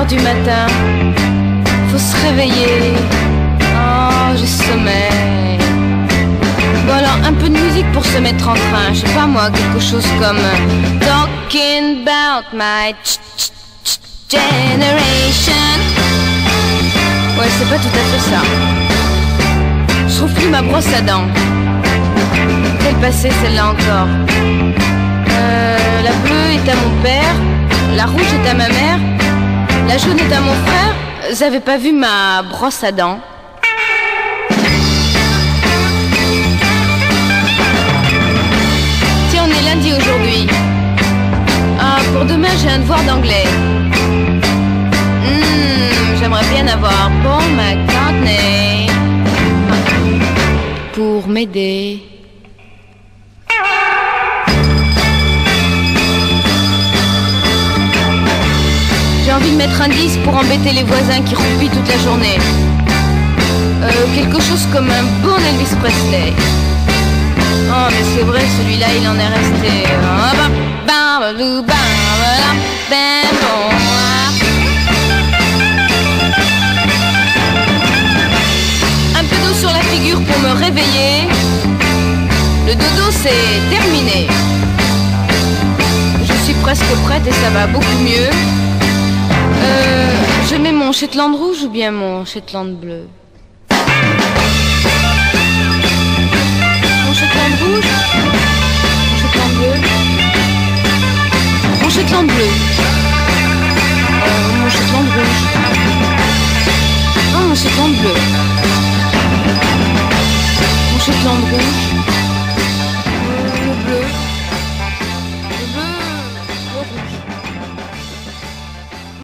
heures du matin, faut se réveiller. Oh, j'ai sommeil. Bon alors, un peu de musique pour se mettre en train. Je sais pas moi, quelque chose comme Talking about my generation. Ouais, c'est pas tout à fait ça. Je trouve plus ma brosse à dents. Quelle passée celle-là encore. La bleue est à mon père, la rouge est à ma mère, la jaune est à mon frère. Vous avez pas vu ma brosse à dents? Tiens, on est lundi aujourd'hui. Ah, pour demain j'ai un devoir d'anglais. J'aimerais bien avoir Paul McCartney pour m'aider. J'ai envie de mettre un disque pour embêter les voisins qui roupillent toute la journée. Quelque chose comme un bon Elvis Presley. Oh mais c'est vrai, celui-là il en est resté. Un peu d'eau sur la figure pour me réveiller. Le dodo c'est terminé. Je suis presque prête et ça va beaucoup mieux. Je mets mon Shetland rouge ou bien mon Shetland bleu? Mon Shetland rouge? Mon Shetland bleu? Mon Shetland bleu? Mon Shetland rouge? Non, mon Shetland bleu? Mon Shetland rouge?